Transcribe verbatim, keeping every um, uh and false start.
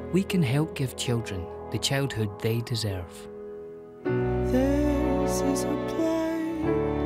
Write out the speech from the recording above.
we can help give children the childhood they deserve. This is a play.